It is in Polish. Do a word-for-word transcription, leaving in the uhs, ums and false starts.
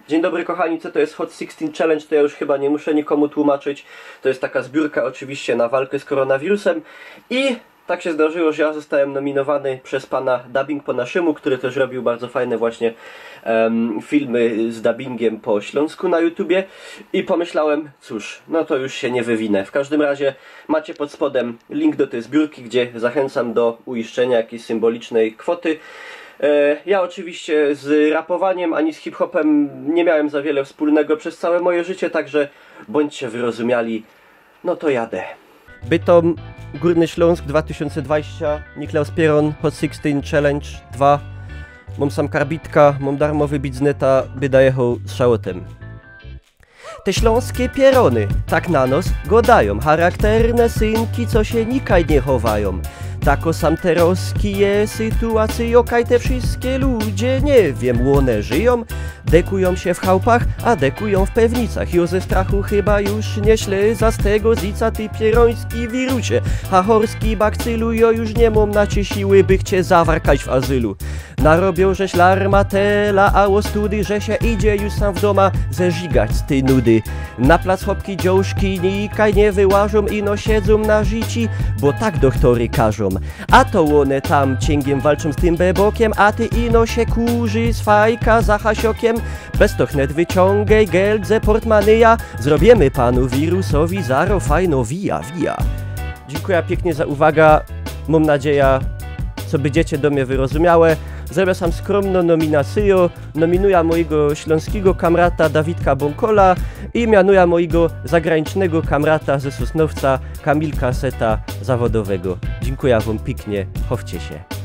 Dzień dobry kochani, co to jest Hot szesnaście Challenge, to ja już chyba nie muszę nikomu tłumaczyć. To jest taka zbiórka oczywiście na walkę z koronawirusem i tak się zdarzyło, że ja zostałem nominowany przez pana Dubbing po naszemu, który też robił bardzo fajne właśnie um, filmy z dubbingiem po śląsku na YouTubie i pomyślałem, cóż, no to już się nie wywinę. W każdym razie macie pod spodem link do tej zbiórki, gdzie zachęcam do uiszczenia jakiejś symbolicznej kwoty. Ja oczywiście z rapowaniem ani z hip-hopem nie miałem za wiele wspólnego przez całe moje życie, także bądźcie wyrozumiali, no to jadę. Bytom, Górny Śląsk dwa tysiące dwudziesty, Niklaus Pieron, Hot szesnaście Challenge dwa. Mam sam karbitka, mam darmowy bit z neta, by dojechał z szałotem. Te śląskie pierony, tak na nos godają, charakterne synki, co się nikaj nie chowają. Tako sam teroski je sytuacją, kaj te wszystkie ludzie, nie wiem, łone żyją. Dekują się w chałupach, a dekują w pewnicach. Jo ze strachu chyba już nie śleza z tego zica, ty pieroński wirusie. Hachorski bakcylu, jo już nie mam na cie siły, by cię zawarkać w azylu. Narobią żeś larmatela, a o study, że się idzie już sam w doma zeżigać z tej nudy. Na plac chłopki dziążki nikaj nie wyłażą, ino siedzą na życi, bo tak doktory każą. A to one tam cięgiem walczą z tym bebokiem, a ty ino się kurzy z fajka za hasiokiem. Bez to chnet wyciągaj geldze portmanyja, zrobimy panu wirusowi zaro fajno via via. Dziękuję pięknie za uwagę, mam nadzieję, co będziecie do mnie wyrozumiałe. Zrobię sam skromną nominację, nominuję mojego śląskiego kamrata Dawidka Bąkola i mianuję mojego zagranicznego kamrata ze Sosnowca Kamilka Seta zawodowego. Dziękuję wam pięknie, chowcie się.